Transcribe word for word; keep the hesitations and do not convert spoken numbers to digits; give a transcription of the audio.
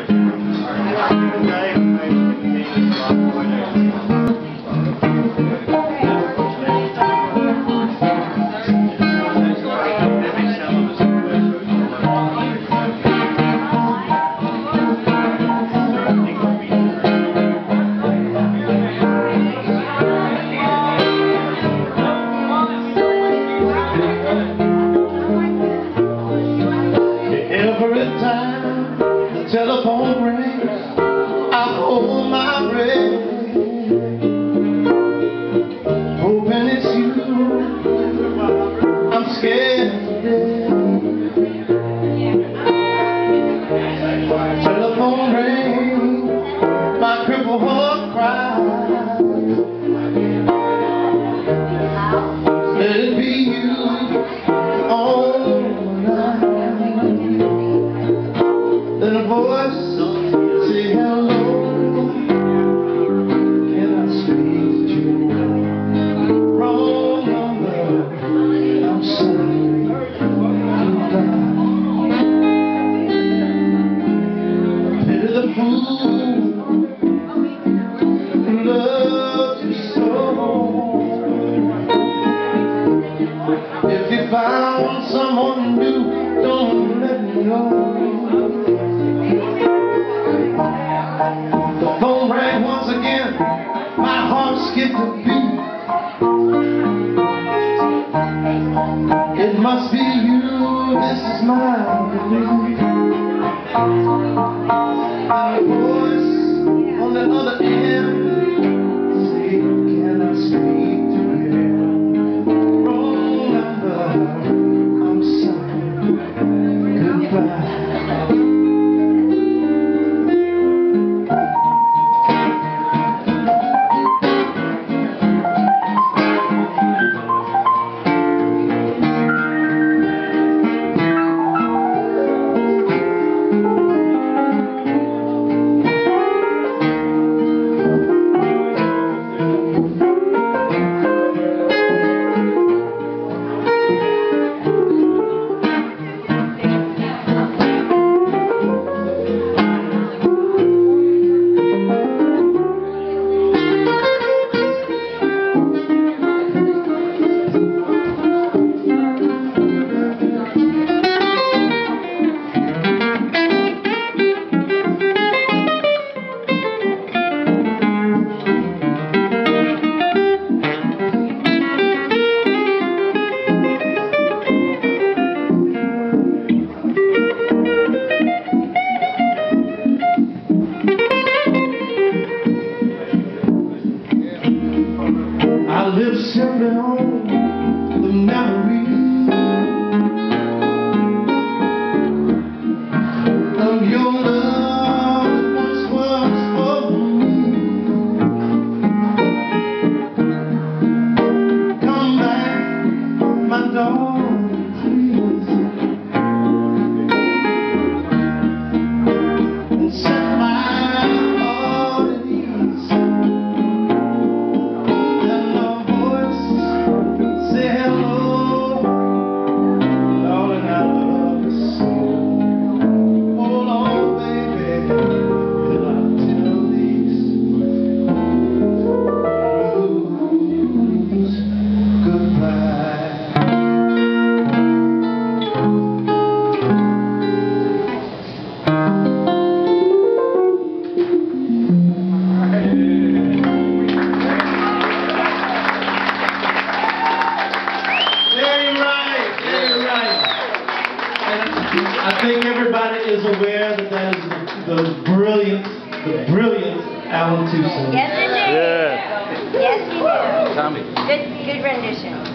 Every time the telephone rings, I hold my breath, hoping it's you. I'm scared to death. Telephone rings, my crippled heart cries. Let it be you. Then a voice say hello. Can I speak to you? Wrong number. I'm sorry. Pity the fool who loves you so. If you found someone new, don't let me know. The phone rang once again, my heart skipped a beat. It must be you, this is my belief. And a voice on the other end say, can I speak to him? Wrong number, I'm sorry, goodbye. I live simply on the memory of your love that once was for me. Come back, my darling, please, and set my heart at ease. I think everybody is aware that that is the, the brilliant, the brilliant Allen Toussaint. Yes, it is. Yeah. Yes, you do. Tommy. Good, good rendition.